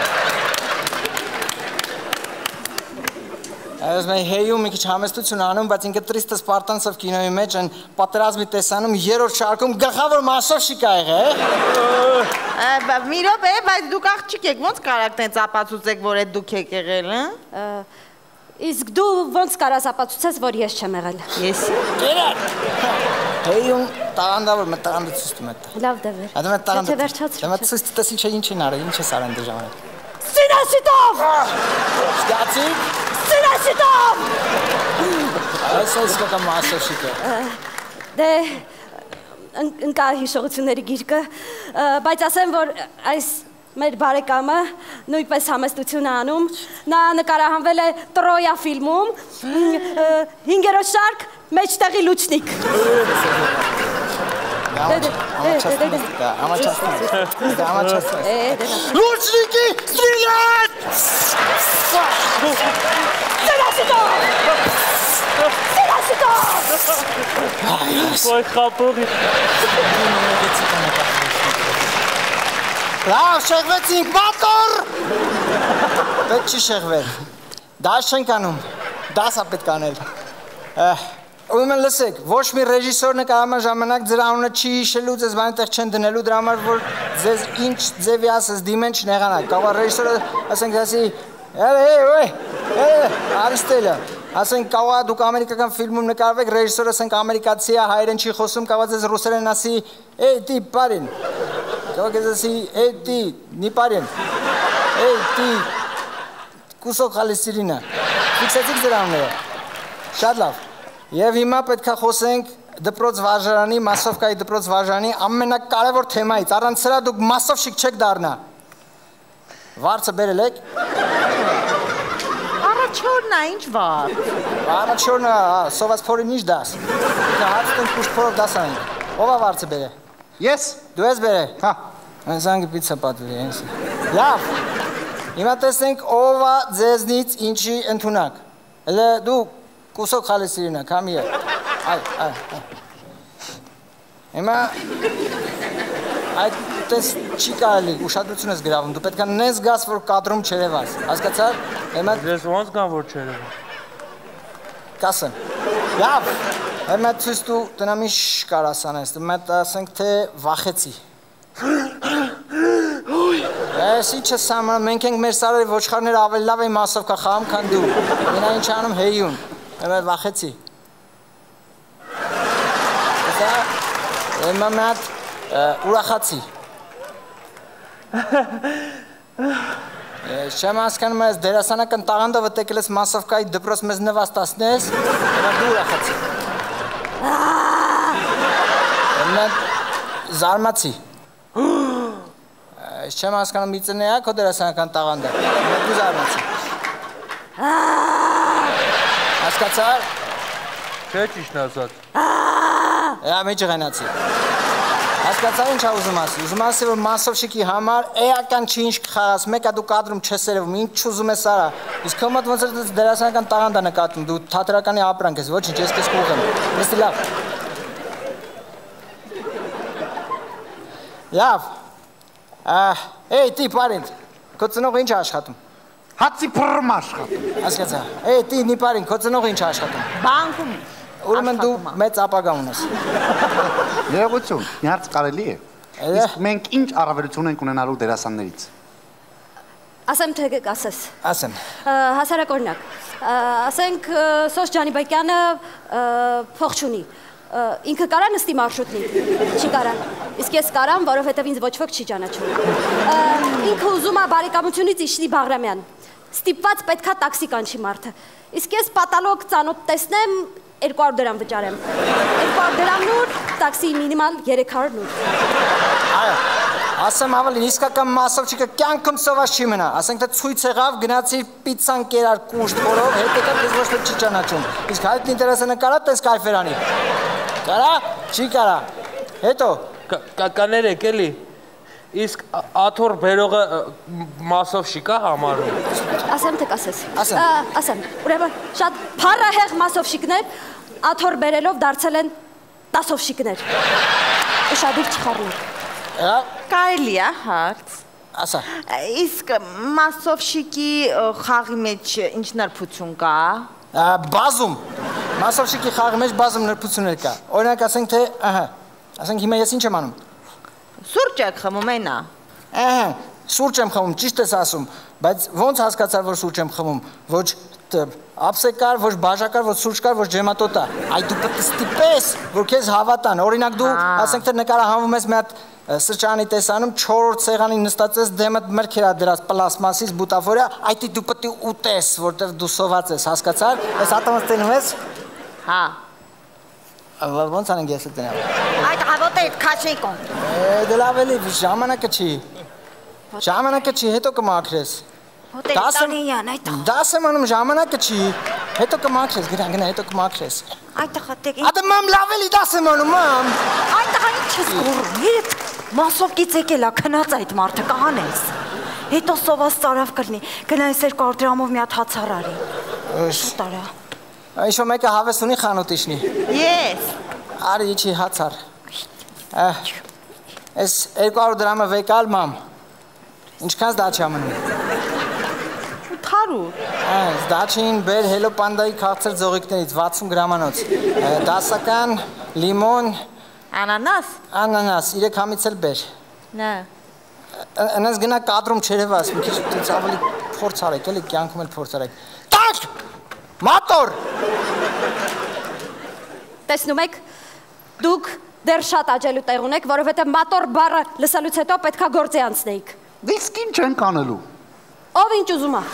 Այս մե հեյում մի քիչ համեստություն անում, բայց ինքը Տրիստը Սպարտանցով կինոյի մեջ են պատերազմի տեսանում 3-րդ շարքում գլխավոր մասով շիկա եղել, Մի րոպե, բայց դուք աղջիկ եք, ոնց կարաք տենց ապացուցեք, որ այդ դուք եք եղել, Իսկ դու ոնց կարաս ապացուցես, որ ես չեմ եղել։ Ես։ Գերար։ Հեյում տաղանդավոր մը տաղանդը ցույց տում է։ Լավ դեպեր։ Այդ մը տաղանդը։ Չէ վերջացրու։ Դա ցույց տես ինչ են արել, ինչ է սարան դե ժամանակ։ Սինասիտով։ Ստացի։ Սինասիտով։ Այս կա մասով շիկա։ Դե ընկա հիշողությունների գիրկը, բայց ասեմ, որ այս մեր բարեկամը նույնպես համեստություն անում, նա նկարահանվել է Տրոյա ֆիլմում, 5-րդ շարք, մեջտեղի լուչնիկ։ Լուչնիկի ստրիլան! Ոյ խապողի։ Լավ, շեղվեցինք, մատոր! Պետք չի շեղվել, դաս չենք անում, դասա պետք անել։ Ուրեմն լսեք, ոչ մի ռեժիսոր նկարահանման ժամանակ ձեր անունը չի հիշելու, ձեզ բան տեղ չեն դնելու դրա համար, որ ձեզ ինչ ձևի ասես դիմեն չնեղանաք։ Կարող ռեժիսորը ասենք ասի, Արիստելը, ասենք կարող դուք ամերիկական ֆիլմում նկարվեք, ռեժիսորը ասենք ամերիկացի է, հայերեն չի խոսում, կարող ձեզ ռուսերեն ասի, «Էй, պարին»։ Կարող ես ասի, «Էй, նի պարին»։ «Էй, կուսոկ խալիսիրինը»։ Ֆիքսեցիք ձեր անունները։ Շատ լավ։ Եվ հիմա պետք է խոսենք դպրոց վարժարանի, մասովկայի դպրոց վարժարանի ամենակարևոր թեմայից, առանց սրա դուք մասով շիկ չեք դառնա։ Վարձը բերել եք։ Առաջորնա, ինչ վար։ Առաջորնա, սոված փորին ինչ դաս։ Հացտեն կուշտ փորով դաս անենք։ Ով է վարձը բերել։ Ես։ Դու ես բերել։ Հա։ Անսանգի պիցա պատվի ենս։ Լավ։ Հիմա տեսնենք ով է ձեզնից ինչի ընդունակ։ Հələ դու կուսոկ խալիսիրինը, կամի է։ Այ։ Հիմա այդ տես չի կարելի, ուշադրություն ես գրավում, դու պետք է նես գաս, որ կադրում չերևաս, հասկացար, հիմա… Ես ոնց կան, որ չերևա։ Կասեմ, լավ, հիմա ցույց դու տնամ ինչ կարաս անես, հիմա ասենք թե վախեցի։ Ես ինչ ես սամրան, մենք ենք մեր սարերի ոչխարները ավելի լավ են մասով կա խաղում, քան դու, մենա ինչ անում հեյուն, հիմա վախեցի։ Հիմա մի հատ ուրախացի։ Չեմ հասկանում ես դերասանական տաղանդովը տեկել ես մասովկայի դպրոց մեզ նվաստացնես, հիմա դու ուրախացի։ Հիմա զարմացի։ Չեմ հասկանում միծն է քո դերասանական տաղանդը, հիմա դու զարմացի։ Հասկացար։ Չէ ճիշտ ասած։ Մի ջղենացի։ Հասկացար ինչ ուզում ասի։ Ուզում ասի, որ մասով շիկի համար էական չի ինչ կխաղաս, մեկա դու կադրում չես երևում, ինչ ուզում ես արա։ Իսկ քո մոտ ոնց է դերասանական տաղանդ է նկատում, դու թատրականի ապրանք ես, ոչինչ, ես քեզ կուղեմ։ Լսի լավ։ Լավ։ Էй, տի պարին, քո ծնողը ինչ է աշխատում։ Հացի փռմ աշխատում։ Հասկացա։ Էй, տի նի պարին, քո ծնողը ինչ է աշխատում։ Բանկում։ Ուրեմն դու մեծ ապագա ունես։ Ներողություն, մի հարց կարելի է։ Իսկ մենք ինչ առավելություն ենք ունենալու դերասաններից։ Ասեմ թե կասես։ Ասեմ։ Հասարակօրինակ։ Ասենք Սոս Ջանիբեկյանը փող չունի։ ինքը կարա նստի մարշրուտնի։ Չի կարա։ Իսկ ես կարամ, որովհետև ինձ ոչ ոք չի ճանաչում։ Ինքը ուզում է բարեկամությունից Իշնի Բաղրամյան։ Ստիպված պետքա տաքսի կանչի մարդը։ Իսկ ես պատալոգ ծանոթ տեսնեմ 200 դրամ վճարեմ։ 200 դրամն ուր, տաքսի մինիմալ 300 նուր։ Այո, ասեմ ավելին, իսկական մասովչիկը կյանքում սոված չի մնա։ Ասենք թե ցույց եղավ, գնացի պիցցան կերար կուշտ խորով, հետո դες ոչ թե չի ճանաչում։ Իսկ հայտնի ինտերեսը կարա տես կայֆերանի։ Կարա, չի կարա։ Հետո Կներեք էլի, իսկ աթոռ բերողը մասով շիկա համարում։ Ասեմ թե կասես։ Ասեմ, ուրեմն շատ փառահեղ մասովշիկներ աթոռ բերելով դարձել են տասովշիկներ։ Ուշադիր չխառնեք։ Կարելի է հարց։ Ասա։ Իսկ մասովշիկի խաղի մեջ ինչ նրբություն կա։ Բազում։ Մասովշիկի խաղի մեջ բազում նրբություններ կա։ Օրինակ ասենք թե, ասենք հիմա ես ինչ եմ անում։ Սուրճ եք խմում այնա։ Սուրճ եմ խմում, ճիշտ ես ասում, բայց ոնց հասկացար, որ սուրճ եմ խմում, ոչ ափսեկար, ոչ բաժակար, ոչ սուրճ կար, ոչ ջեմատոտա։ Այ դու պետք է ստիպես, որ քեզ հավատան։ Օրինակ դու, ասենք թե նկարահանվում ես մի հատ սրճարանի տեսանում 4-րդ սեղանին նստած ես, դեմդ մրգեր ա դրած պլաստմասից, բուտաֆորիա, այդ դու պետք է ուտես, որտեղ դու սոված ես, հասկացար։ Այս ատամս տենում ես։ Հա։ Ոնց անենք ես տենամ։ Այդ հավոտը այդ քաշիկոն։ Դե լավ էլի, ժամանակը չի։ Ժամանակը չի, հետո կմաքրես։ Դաս եմ անում, ժամանակը չի, հետո կմաքրես, գնա, հետո կմաքրես։ Այդ տղատեք։ Ադե մամ լավ էլի դաս եմ անում, մամ։ Այդ տղա ինչ ես գոռում, երբ մասովկից եկել ա քնած այդ մարդը կհանես։ Հետո սոված ծարավ կլինի, գնայս 200 դրամով մի հատ հացառ արի։ Շուտ արա։ Ինչ-որ մեկը հավես ունի խանութ իշնի։ Ես։ Արի իչի հացառ։ Այս 200 դրամը վեկալ, մամ։ Ինչքանց դա չի ամնում։ 800։ Դաչին բեր հելո պանդայի քաղցր ձողիկներից 60 գրամանոց։ Դասական, լիմոն, անանաս, 3 համից էլ բեր։ Նա։ Անանց գնա կադրում չերևաս, մի քիչ ավելի փորձ արեք, էլի կյանքում էլ փորձ արեք։ Տակ! Մատոր։ Տեսնում եք, դուք դեռ շատ աճելու տեղ ունեք, որովհետև մատոր բառը լսելուց հետո պետքա գործի անցնեիք։ Իսկ ինչ ենք անելու։ Ով ինչ ուզում է։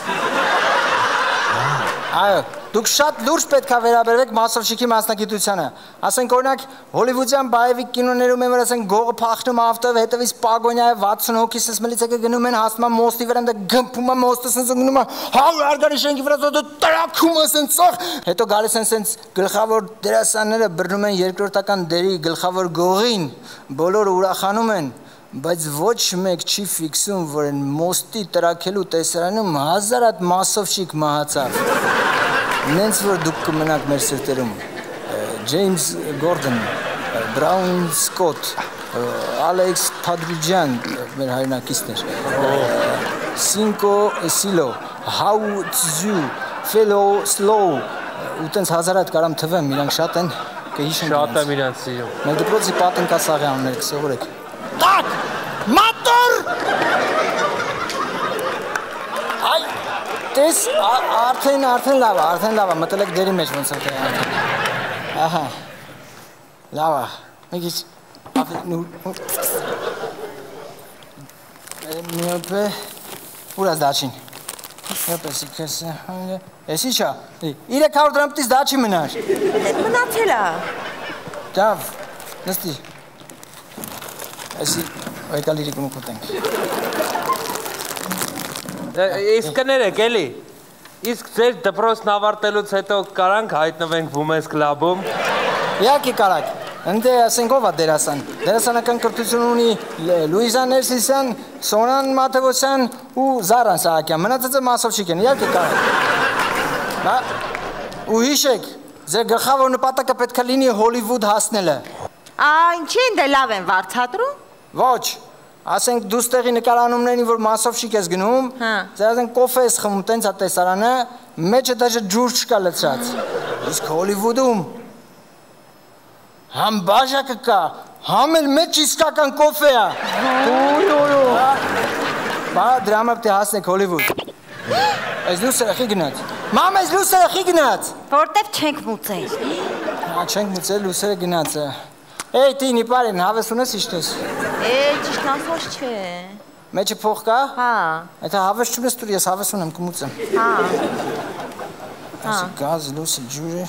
Այո, դուք շատ լուրջ պետքա վերաբերվեք մասովշիկի մասնագիտությանը։ Ասենք օրինակ հոլիվուդյան բայևիկ կինոներում են որ ասենք գողը փախնում ավտով, հետևից պագոնյա է 60 հոգի սմելիցեկը գնում են հասնում մոստի վրա, ընդ գմփում է մոստը սենց գնում է, հա արգարի շենքի վրա դու տրակում ես սենց ծախ, հետո գալիս են սենց գլխավոր դերասանները բռնում են երկրորդական դերի գլխավոր գողին, բոլորը ուրախանում են։ Բայց ոչ մեկ չի ֆիքսում, որ են մոստի տրակելու տեսարանում 1000 հատ մասովշիկ մահացավ։ Նենց որ դուք կմնաք մեր սրտերում։ Ջեյմս Գորդոն, Բրաուն Սկոտ, Ալեքս Փադրիջյան, մեր հայրենակիցներ։ Սինկո Սիլո, Հաու Ցզու, Ֆելո Սլոու, ու տենց 1000 հատ կարամ թվեմ, իրանք շատ են, կհիշեմ։ Շատ եմ իրանք սիրում։ Մեր դպրոցի պատընկասաղի անուններ կսովորեք։ Տակ! Մատոր! Այ, տես, արդեն լավ է, մտել եք դերի մեջ ոնց է արդեն։ Ահա, լավ է, մի քիչ, միոպե, ուր ես դաչին։ Միոպես իքես, ես ինչ է, 300 դրամ պտից դաչի մնար։ Մնացել է։ Դավ, նստի։ Այսի այդալ իրիկ ունու կոտենք։ Իսկ կներեք էլի, իսկ ձեր դպրոցն ավարտելուց հետո կարանք հայտնվենք Women's Club-ում։ Իհարկե կարակ, ընդ ասենք ով է դերասան։ Դերասանական կրթություն ունի Լուիզա Ներսիսյան, Սոնան Մաթևոսյան ու Զարան Սահակյան։ Մնացածը մասովչիկ են, իհարկե կարակ։ Ու հիշեք, ձեր գլխավոր նպատակը պետք է լինի Հոլիվուդ հասնելը։ Ինչի են դե լավ են վարձատրում։ Ոչ, ասենք դու ստեղի նկարանումներին, որ մասովշիկ ես գնում, ձերազեն կոֆե ես խմում, տենց է տեսարանը, մեջը դաժը ջուր չկա լծած։ Իսկ Հոլիվուդում համ բաժակը կա, համ էլ մեջ իսկական կոֆե է։ Բա դրամը պտի հասնեք Հոլիվուդ։ Այս դու սրախի գնաց։ Մամ, այս դու սրախի գնաց։ Որտև չենք մուծել։ Չենք մուծել լուսերը գնացը։ Էй, տինի պարին, հավես ունես իշտես։ Ճիշտ ասած չէ։ Մեջը փող կա։ Հա։ Այդ հավես չունես դուր, ես հավես ունեմ կմուծեմ։ Հա։ Ասի գազ, լուսը, ջուրը։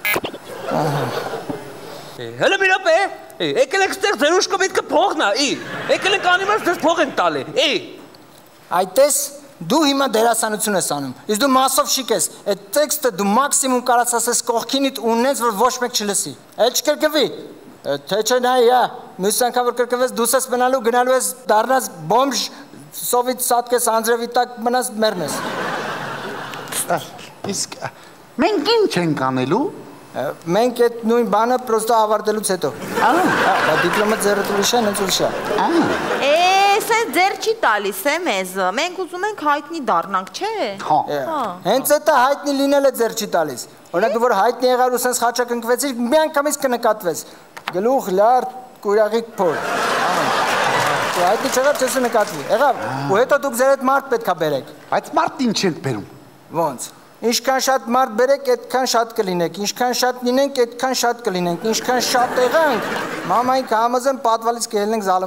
Հələ մի րոպե, եկել եք ստեղ ձեր ուշքով միտքը փողն է, եկել եք անիմաց դες փող են տալի, Այդտես դու հիմա դերասանություն ես անում, իսկ դու մասով շիկ ես, այդ տեքստը դու մաքսիմում կարաս ասես կողքինիդ ունես, որ ոչ մեկ չլսի, էլ չկրկվի, թե չէ նայ, մյուս անգամ որ կրկվես դուս ես մնալու, գնալու ես դառնաս բոմժ, սովիտ սատկես անձրևի տակ մնաս մեռնես։ Իսկ մենք ինչ ենք անելու։ Մենք այդ նույն բանը պրոստը ավարտելուց հետո։ Դա դիպլոմը ձեռդ ուրիշ է, նենց ուրիշ է։ Սենց ձեր չի տալիս է մեզ, մենք ուզում ենք հայտնի դառնանք, չէ։ Հենց էտա հայտնի լինելը ձեր չի տալիս։ Օրինակ դու որ հայտնի եղար ու սենց խաչակ ընկվեցիր, մի անգամից կնկատվես։ Գլուխ, լարդ, կուրյաղիկ փոր։ Ու հայտնի չեղավ չես նկատվի։ Եղավ, ու հետո դուք ձեր այդ մարդ պետք է բերեք։ Բայց մարդ ինչ ենք բերում։ Ոնց։ Ինչքան շատ մարդ բերեք, այդքան շատ կլինեք, ինչքան շատ լինենք, այդքան շատ կլինենք, ինչքան շատ եղանք, մամային կհամազեն պատվալից կհելնենք զալում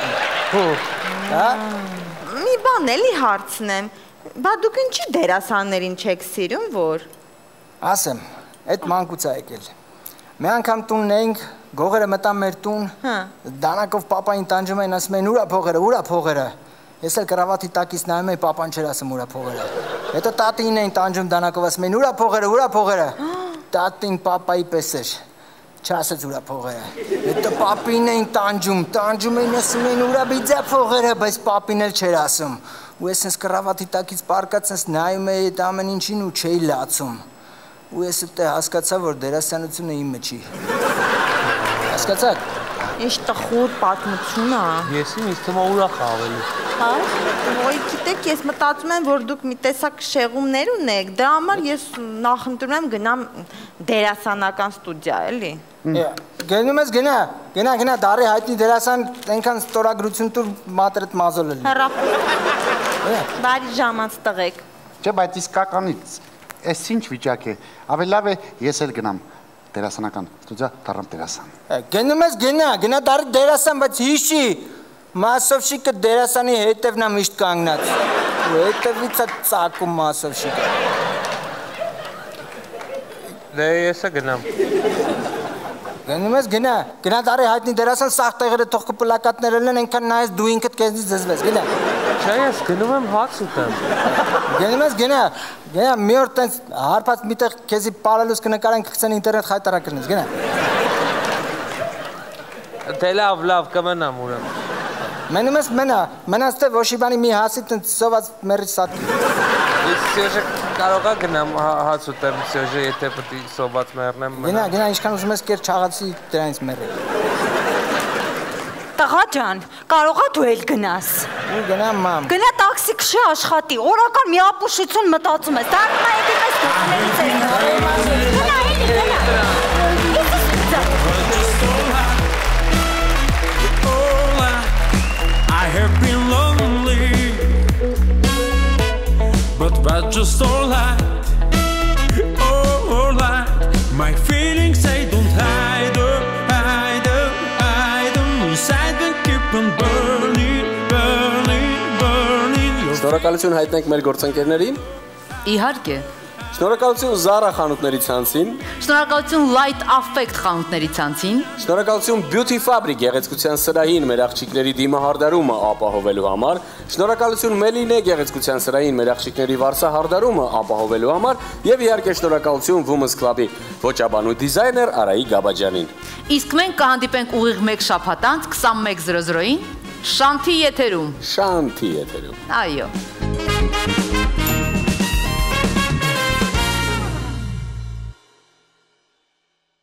կպարատենք։ Մի բան էլի հարցնեմ, բա դուք ինչի դերասաններին չեք սիրում, որ։ Ասեմ, այդ մանկուց է եկել։ Մի անգամ տունն էինք, գողերը մտան մեր տուն, դանակով պապային տանջում էին, ասում էին ուրա փողերը։ Ես էլ կրավաթի տակից նայում էի, պապան չէր ասում ուրա փողերը։ Հետո տատին էին տանջում դանակով, ասում էին ուրա փողերը։ Տատին պապայի պես էր, չասեց ուրա փողերը։ Հետո պապին էին տանջում էին, ասում էին ուրա բիձա փողերը, բայց պապին էլ չէր ասում։ Ու ես ինձ կրավաթի տակից պարկած ինձ նայում էի այդ ամեն ինչին ու չէի լացում։ Ու ես ուտե հասկացա, որ դերասանությունը իմը չի։ Հասկացաք։ Ինչ տխուր պատմություն է։ Ես ինձ թվում է ուրախ ավելի։ Հա, ոյ գիտեք, ես մտածում եմ, որ դուք մի տեսակ շեղումներ ունեք, դրա համար ես նախընտրում եմ գնամ դերասանական ստուդիա, էլի։ Գնում ես գնա, դարի հայտնի դերասան այնքան ստորագրություն տուր մատրդ մազոլ էլի։ Հեռախոս։ Բարի ժամանց տղեկ։ Չէ, բայց իսկականից, այս ինչ վիճակ է, ավելի լավ է ես էլ գնամ դերասանական ստուդիա, դառնամ դերասան։ Գնում ես գնա դարի դերասան, բայց հիշի, Մասովշիկը դերասանի հետևն է միշտ կանգնած, ու հետևից է ծակում Մասովշիկը։ Դե ես է գնամ։ Գնում ես գնա դարի հայտնի դերասան սաղ տեղերը թող կպլակատներ ելնեն, այնքան նայես դու ինքդ քեզնից զզվես, գնա։ Չէ, ես գնում եմ հաց ուտեմ։ Գնում ես գնա, մի օր տենց հարբած միտեղ քեզի պարելուս կնկարեն կխցեն ինտերնետ խայտարա կրնես, գնա։ Դե լավ, կմնամ ուրեմն։ Մենում ես մնաց թե ոչի բանի մի հասի տենց սոված մերից սատկի։ Ես Սյոժը կարող է գնամ հաց ուտեմ, Սյոժը եթե պտի սոված մեռնեմ։ Գնա, ինչքան ուզում ես կեր չաղացի դրանից մեռել։ Տղա ջան, կարող է դու էլ գնաս։ Գնա մամ։ Գնա տաքսի քշի աշխատի, օրական մի ապուշություն մտածում ես, դառնա եկեք այս գործերից էլ։ Գնա, I have been lonely, but that's just all right. My feelings they don't hide them. Inside they keep on burning. Շնորհակալություն հայտնենք մեր գործընկերներին։ Իհարկե։ Շնորհակալություն Zara խանութների ցանցին։ Շնորհակալություն Light Affect խանութների ցանցին։ Շնորհակալություն Beauty Fabric գեղեցկության սրահին մեր աղջիկների դիմահարդարումը ապահովելու համար։ Շնորհակալություն Meline գեղեցկության սրահին մեր աղջիկների վարսահարդարումը ապահովելու համար եւ իհարկե շնորհակալություն Women's Club-ի ոճաբանու դիզայներ Արայի Գաբաջանին։ Իսկ մենք կհանդիպենք ուղիղ 1 շաբաթ անց 21:00-ին Շանթի եթերում։ Շանթի եթերում։ Այո։